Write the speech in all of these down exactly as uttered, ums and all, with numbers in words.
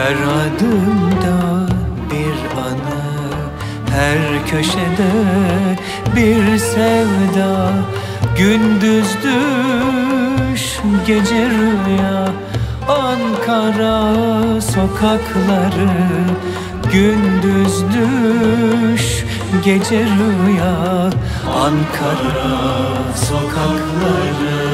Her adımda bir anı, her köşede bir sevda. Gündüz düş, gece rüya, Ankara sokakları. Gündüz düş, gece rüya, Ankara sokakları.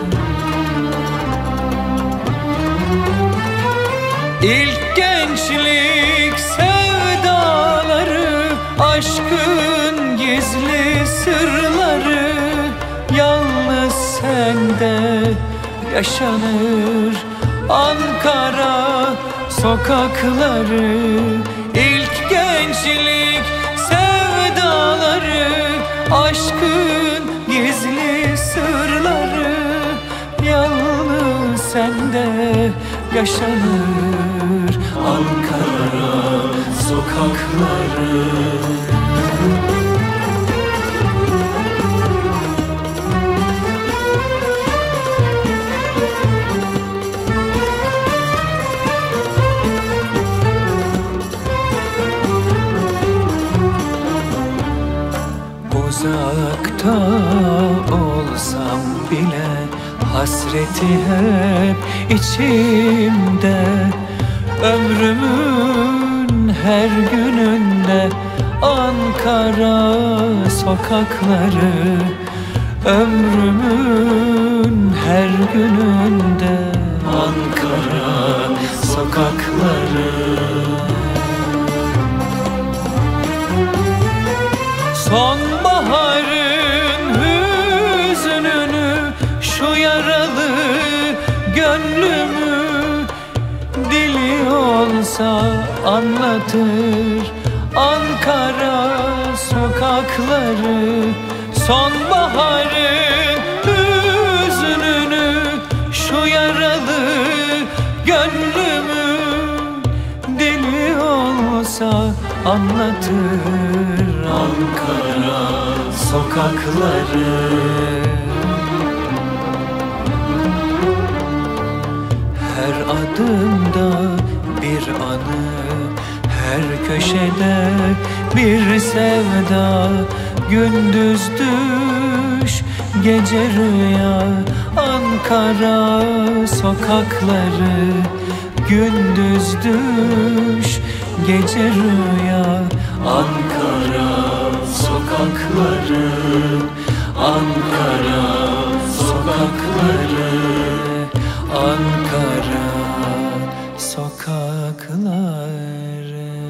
İlk gençlik sevdaları, aşkın gizli sırları, yalnız sende yaşanır Ankara sokakları. İlk gençlik sevdaları, aşkın gizli sırları, yalnız sende yaşanır Ankara sokakları. Uzakta olsam bile hasreti hep içimde. Ömrümün her gününde Ankara sokakları. Ömrümün her gününde Ankara sokakları. Sonbaharın hüznünü, şu yaralı gönlümü, dili olsa anlatır Ankara sokakları. Sonbaharın hüznünü, şu yaralı gönlümü, dili olsa anlatır Ankara sokakları. Her adımda bir anı, her köşede bir sevda. Gündüz düş, gece rüya, Ankara sokakları. Gündüz düş, gece rüya, Ankara sokakları. Ankara sokakları. Ankara sokakları.